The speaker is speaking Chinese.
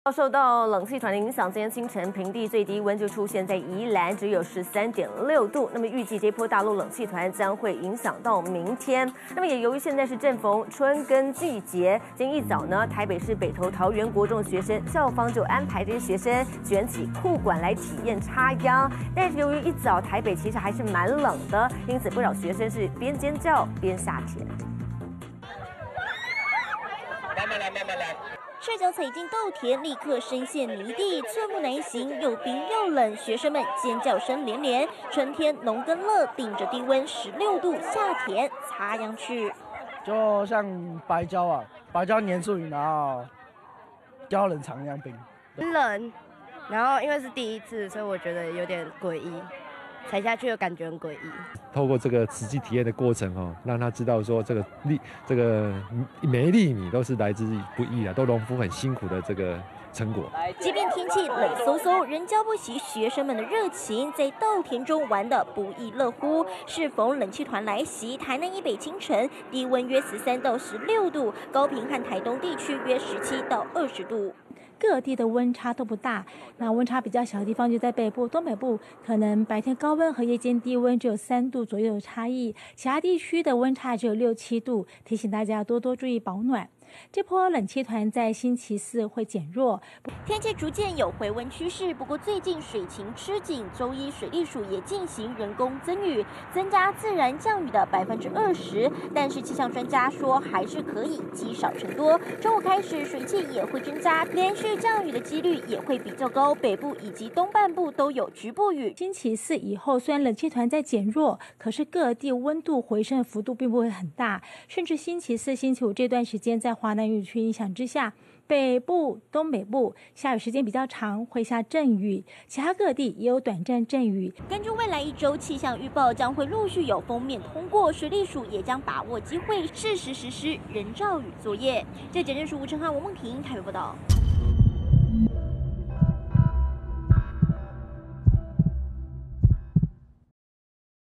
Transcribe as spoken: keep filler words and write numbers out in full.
受到冷气团的影响，今天清晨平地最低温就出现在宜兰，只有十三点六度。那么预计这波大陆冷气团将会影响到明天。那么也由于现在是正逢春耕季节，今天一早呢，台北市北投桃园国中学生校方就安排这些学生卷起裤管来体验插秧。但是由于一早台北其实还是蛮冷的，因此不少学生是边尖叫边下田。 慢慢来，慢慢来。 赤脚踩进稻田，立刻深陷泥地，寸步难行，又冰又冷，学生们尖叫声连连。春天农耕乐，顶着低温十六度下田插秧去。 就像白胶啊，白胶粘住你，然后胶冷藏一样冰。 冷，然后因为是第一次，所以我觉得有点诡异，踩下去的感觉很诡异。 透过这个实际体验的过程哦，让他知道说这个粒这个每一粒米都是来自不易的，都农夫很辛苦的这个成果。 即便天气冷飕飕，仍浇不熄学生们的热情，在稻田中玩得不亦乐乎。适逢冷气团来袭，台南以北清晨低温约十三到十六度，高屏和台东地区约十七到二十度。 各地的温差都不大，那温差比较小的地方就在北部、东北部，可能白天高温和夜间低温只有三度左右的差异，其他地区的温差只有六七度，提醒大家多多注意保暖。 这波冷气团在星期四会减弱， 天气逐渐有回温趋势。不过最近水情吃紧，周一水利署也进行人工增雨，增加自然降雨的百分之二十。但是气象专家说，还是可以积少成多。周五开始水汽也会增加，连续降雨的几率也会比较高，北部以及东半部都有局部雨。 星期四以后，虽然冷气团在减弱，可是各地温度回升的幅度并不会很大，甚至星期四、星期五这段时间在 华南雨区影响之下，北部、东北部下雨时间比较长，会下阵雨，其他各地也有短暂阵雨。 根据未来一周气象预报，将会陆续有锋面通过，水利署也将把握机会，适时实施人造雨作业。记者任淑吴、陈汉、王梦婷台北报道。